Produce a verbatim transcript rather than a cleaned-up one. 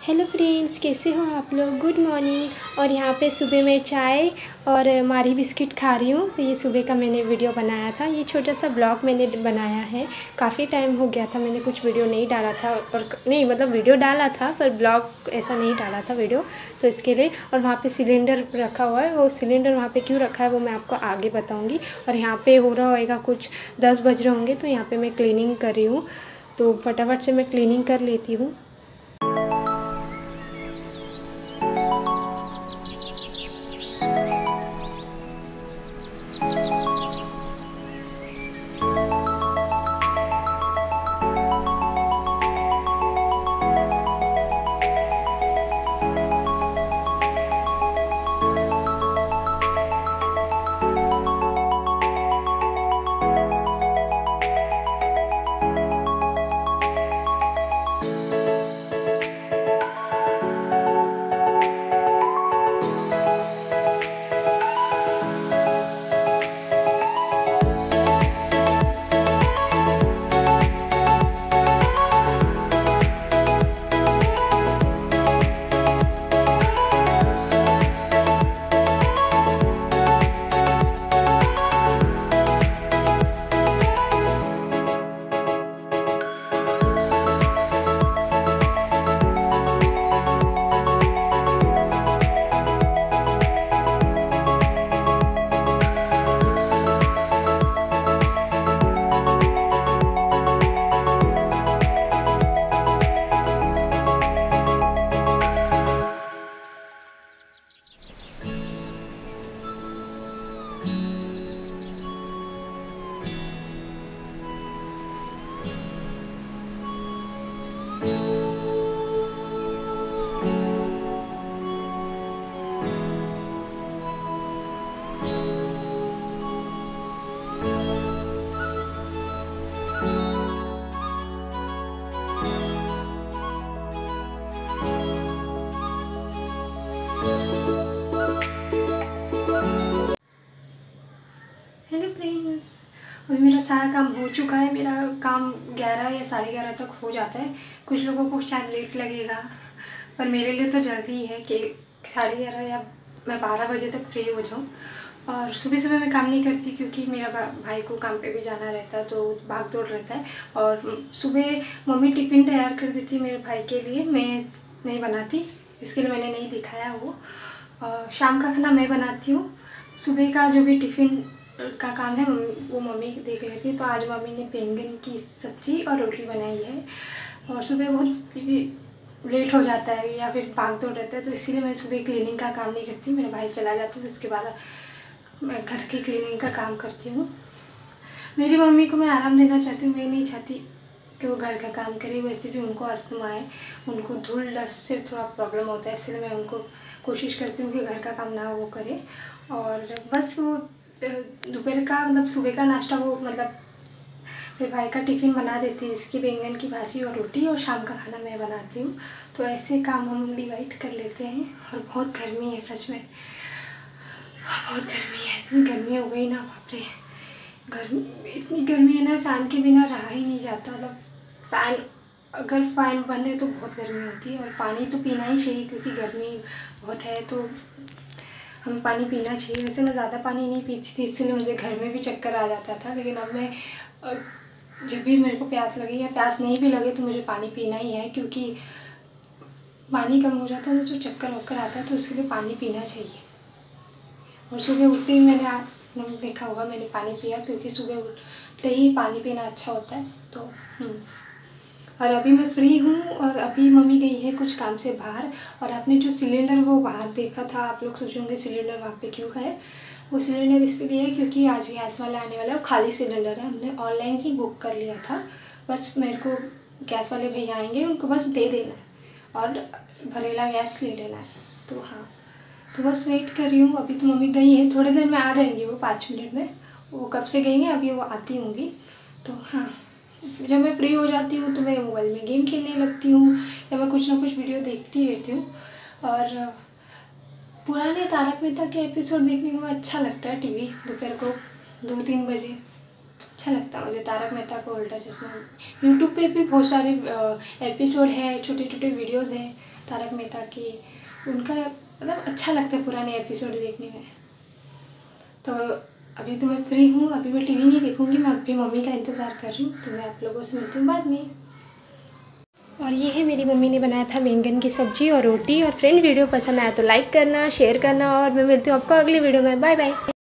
Hello friends, कैसे हो आप लोग। Good morning. और यहाँ पे सुबह मैं चाय और मारी बिस्किट खा रही हूँ। तो ये सुबह का मैंने वीडियो बनाया था। ये छोटा सा ब्लॉग मैंने बनाया है। काफ़ी टाइम हो गया था, मैंने कुछ वीडियो नहीं डाला था, और नहीं मतलब वीडियो डाला था पर ब्लॉग ऐसा नहीं डाला था वीडियो, तो इसके लिए। और वहाँ पे सिलेंडर रखा हुआ है, वो सिलेंडर वहाँ पे क्यों रखा है वो मैं आपको आगे बताऊँगी। और यहाँ पे हो रहा होएगा कुछ दस बज रहे होंगे, तो यहाँ पर मैं क्लीनिंग कर रही हूँ। तो फटाफट से मैं क्लीनिंग कर लेती हूँ। हेलो फ्रेंड्स, अभी मेरा सारा काम हो चुका है। मेरा काम ग्यारह या साढ़े ग्यारह तक हो जाता है। कुछ लोगों को शायद लेट लगेगा, पर मेरे लिए तो जल्दी ही है कि साढ़े ग्यारह या मैं बारह बजे तक फ्री हो जाऊँ। और सुबह सुबह मैं काम नहीं करती क्योंकि मेरा भाई को काम पे भी जाना रहता है, तो भाग दौड़ रहता है। और सुबह मम्मी टिफ़िन तैयार कर देती है मेरे भाई के लिए, मैं नहीं बनाती, इसके लिए मैंने नहीं दिखाया वो। और शाम का खाना मैं बनाती हूँ। सुबह का जो भी टिफ़िन का काम है वो मम्मी देख लेती है। तो आज मम्मी ने बैंगन की सब्ज़ी और रोटी बनाई है। और सुबह बहुत लेट हो जाता है या फिर भाग दौड़ रहता है, तो इसीलिए मैं सुबह क्लीनिंग का काम नहीं करती। मेरा भाई चला जाता है, उसके बाद मैं घर की क्लीनिंग का काम करती हूँ। मेरी मम्मी को मैं आराम देना चाहती हूँ, मैं नहीं चाहती कि वो घर का काम करे। वैसे भी उनको अस्थमा है, उनको धूल डस्ट से थोड़ा प्रॉब्लम होता है, इसलिए मैं उनको कोशिश करती हूँ कि घर का काम ना वो करे। और बस वो दोपहर का मतलब सुबह का नाश्ता वो मतलब फिर भाई का टिफ़िन बना देती है, इसकी बैंगन की भाजी और रोटी, और शाम का खाना मैं बनाती हूँ। तो ऐसे काम हम डिवाइड कर लेते हैं। और बहुत गर्मी है, सच में बहुत गर्मी है। इतनी गर्मी हो गई ना, बाप रे, गर्मी इतनी गर्मी है ना, फ़ैन के बिना रहा ही नहीं जाता। मतलब फ़ैन अगर फ़ैन बंद है तो बहुत गर्मी होती है। और पानी तो पीना ही चाहिए क्योंकि गर्मी बहुत है, तो हमें पानी पीना चाहिए। वैसे मैं ज़्यादा पानी नहीं पीती थी, इसलिए मुझे घर में भी चक्कर आ जाता था। लेकिन अब मैं जब भी मेरे को प्यास लगे या प्यास नहीं भी लगे तो मुझे पानी पीना ही है, क्योंकि पानी कम हो जाता है तो चक्कर वक्कर आता है, तो इसलिए पानी पीना चाहिए। और सुबह उठते ही मैंने आपने देखा होगा मैंने पानी पिया, क्योंकि सुबह उठते ही पानी पीना अच्छा होता है। तो और अभी मैं फ्री हूँ, और अभी मम्मी गई है कुछ काम से बाहर। और आपने जो सिलेंडर वो बाहर देखा था, आप लोग सोचेंगे सिलेंडर वहाँ पे क्यों है। वो सिलेंडर इसलिए है क्योंकि आज गैस वाला आने वाला है। वो खाली सिलेंडर है, हमने ऑनलाइन ही बुक कर लिया था। बस मेरे को गैस वाले भैया आएंगे, उनको बस दे देना है और भरेला गैस ले लेना है। तो हाँ, तो बस वेट कर रही हूँ। अभी तो मम्मी गई है, थोड़ी देर में आ जाएंगी वो, पाँच मिनट में। वो कब से गई हैं, अभी वो आती होंगी। तो हाँ, जब मैं फ्री हो जाती हूँ तो मैं मोबाइल में गेम खेलने लगती हूँ, या मैं कुछ ना कुछ वीडियो देखती रहती हूँ। और पुराने तारक मेहता के एपिसोड देखने को अच्छा लगता है। टीवी दोपहर को दो तीन बजे अच्छा लगता है मुझे तारक मेहता का उल्टा चश्मा। यूट्यूब पे भी बहुत सारे एपिसोड है, छोटे छोटे वीडियोस हैं, तारक मेहता की, उनका मतलब अच्छा लगता है पुराने एपिसोड देखने में। तो अभी तो मैं फ्री हूँ, अभी मैं टीवी नहीं देखूँगी, मैं अभी मम्मी का इंतज़ार कर रही हूँ। तो मैं आप लोगों से मिलती हूँ बाद में। और ये है मेरी मम्मी ने बनाया था बैंगन की सब्ज़ी और रोटी। और फ्रेंड वीडियो पसंद आया तो लाइक करना, शेयर करना, और मैं मिलती हूँ आपको अगली वीडियो में। Bye bye.